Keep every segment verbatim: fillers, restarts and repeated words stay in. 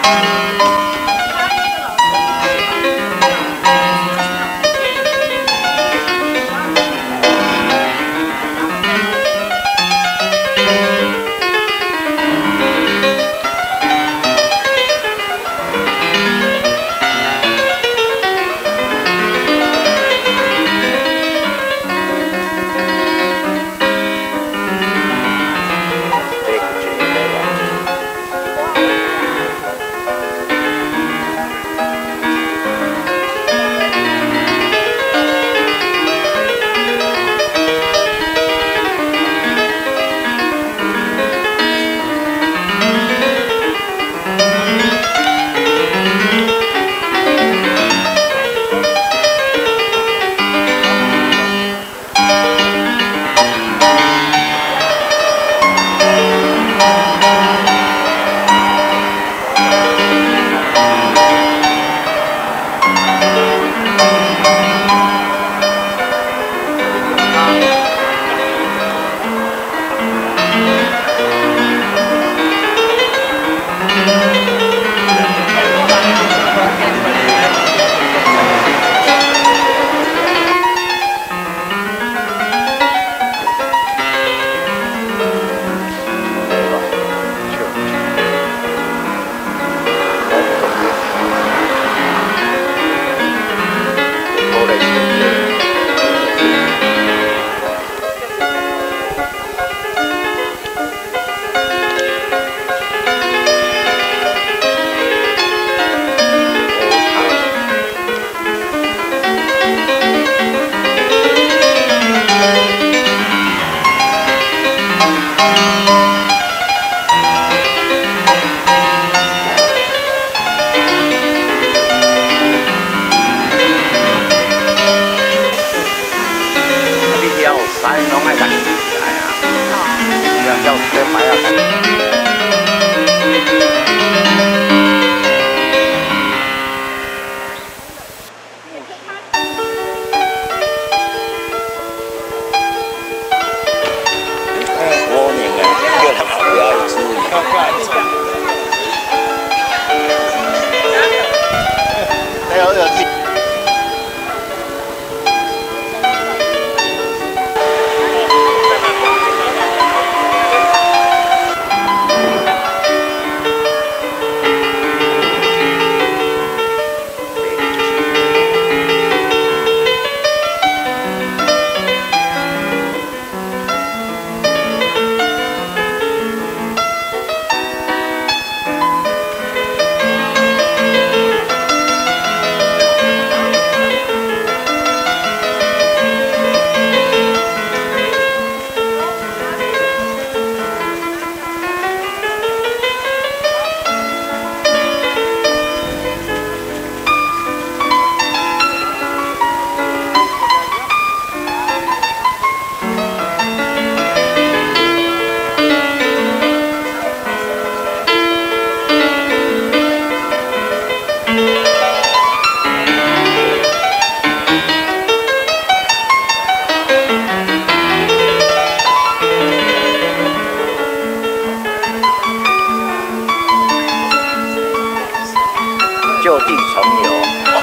就地重游。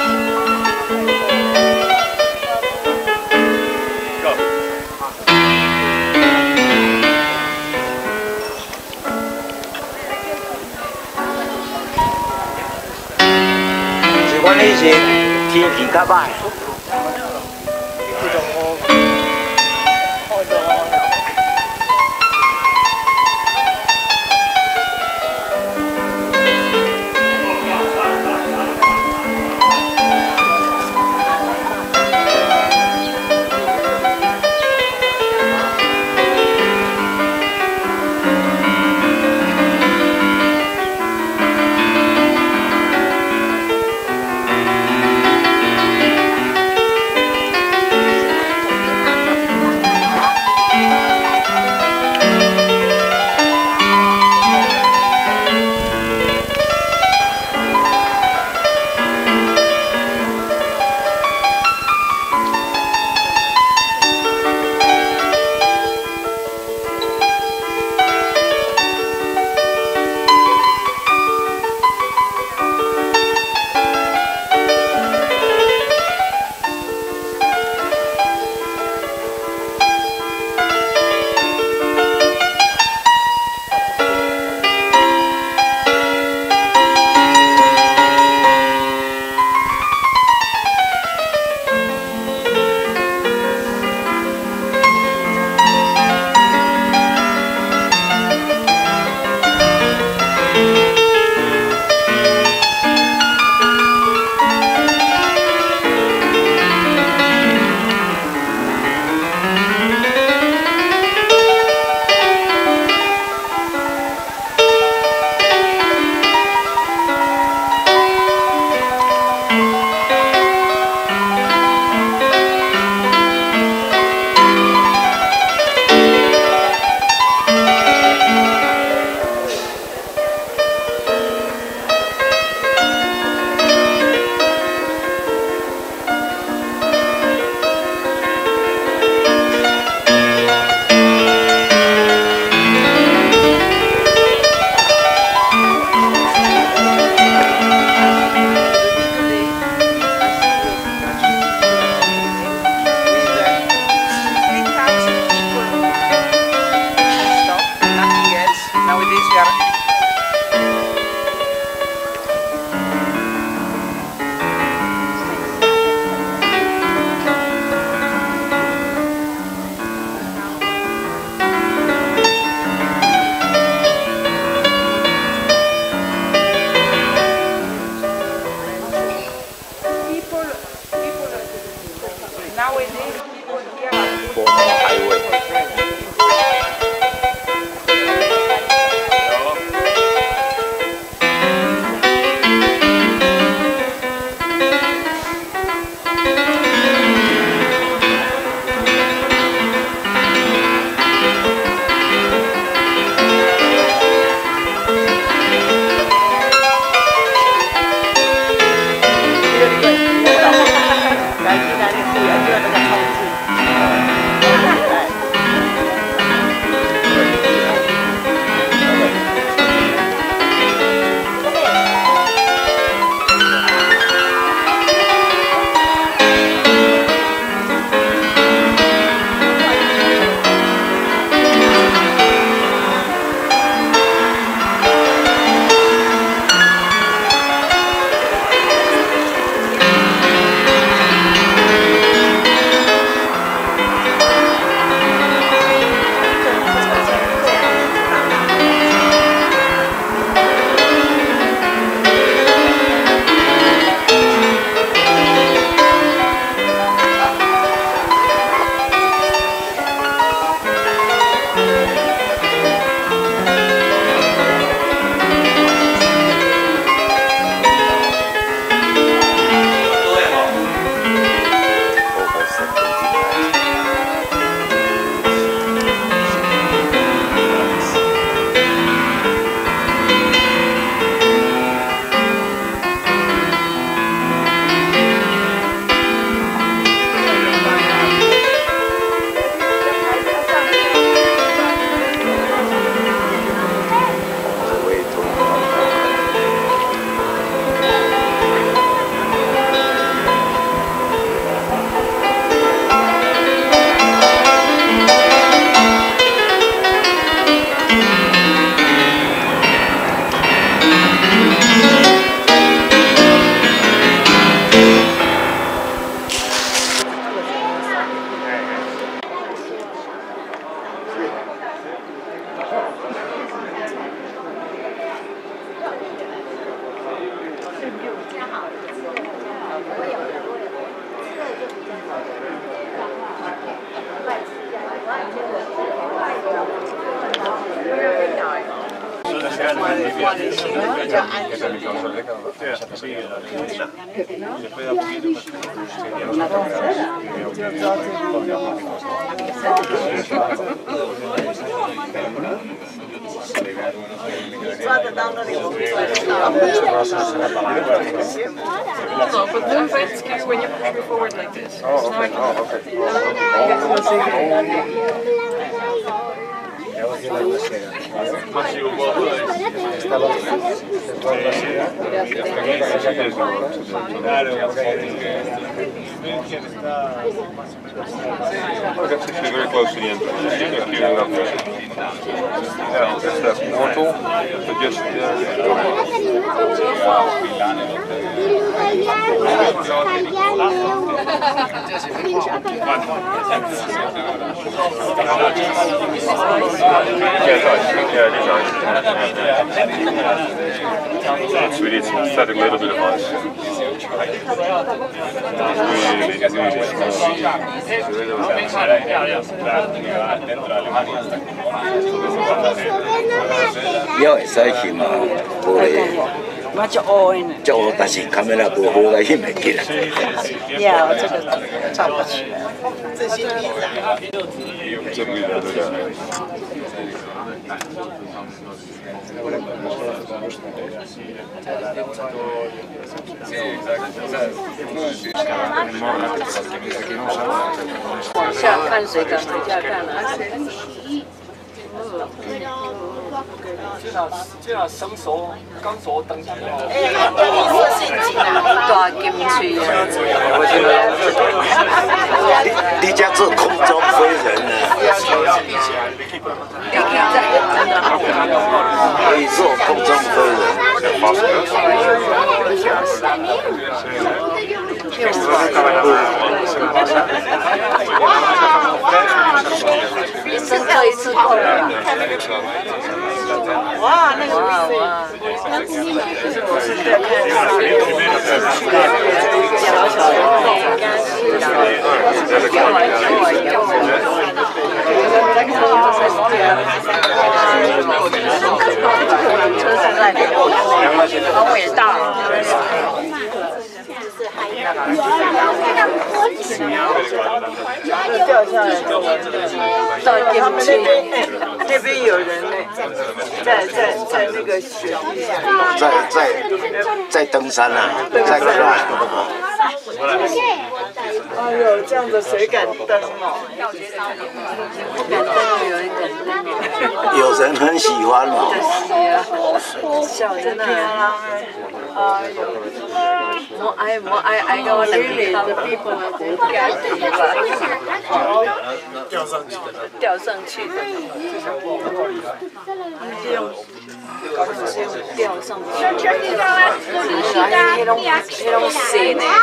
是阮迄时天气较歹。 抓得到那里我会抓得到。 No, but then it's skew when you push me forward like this. Oh, okay. Oh, okay. Very close to the end. Queuing up there. Yeah, that's that portal. But just uh, yeah, these are. It's really it's set a little bit of ice. It's really, really 了会使翕嘛，无咧， 我就黑呢。 足黑，但是卡梅拉无好，来翕袂起来。 呀，这个照不起来。这些比赛。 这不一样，对的。 往下看水感，往下看啊。 即係生熟、剛熟等級咯。 哎，你说陷阱啊，大金区啊！ 你你家做空中飞人呢？可以做空中飞一生做一次够了。哇，那个哇哇！我是在看小小的，应该是的。给我给我给我。车上在好伟大掉下来，到他们那边，那边有人呢，在在在那个雪地下， 在在在登山啊，在干嘛？ 哎呦，这样的谁敢登哦？不敢登，有人敢登。 有人很喜欢哦。 笑真的啊！哎呦，我爱我爱爱到我两边的 people 不敢掉上去的，掉上去的，是用是用吊上去的，是啊，那种那种线呢。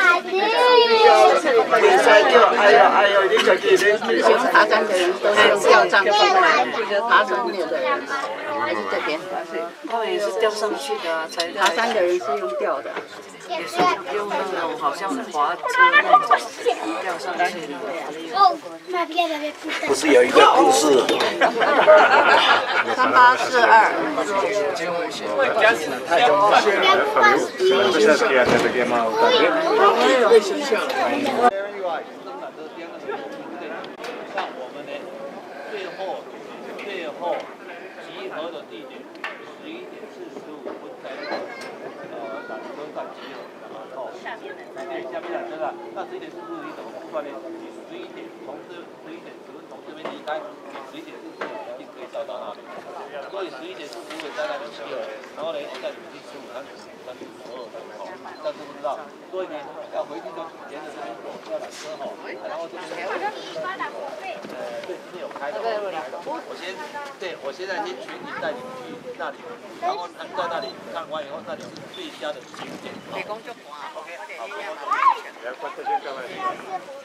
比赛就哎呀哎呀，你自己你喜欢爬山的人都是吊上去的，这个爬山的人还是这边，他们也是吊上去的啊，才爬山的人是用吊的，也是用那种好像滑车那种吊上去的。 不是有一个故事？ 三八四二。 像我们呢，最后最后集合的地点十一点四十五分在呃缆车站集合，然后下面对下面缆车站，那十一点四十五你怎么估算呢？你十一点从这十一点十分从这边离开，十一点四十五一定可以到到那里。所以十一点四十五在那边集合，然后呢再累积十五、三十、三十、十二分哦，但是不知道，所以呢要回去就沿着这边走，要缆车哈，然后这边呃对，今天有开的，我先对我现在先全体带你们去那里，然后在那里看完以后，那里是最佳的景点。 北宫就滑，OK， 来，快快先干嘛？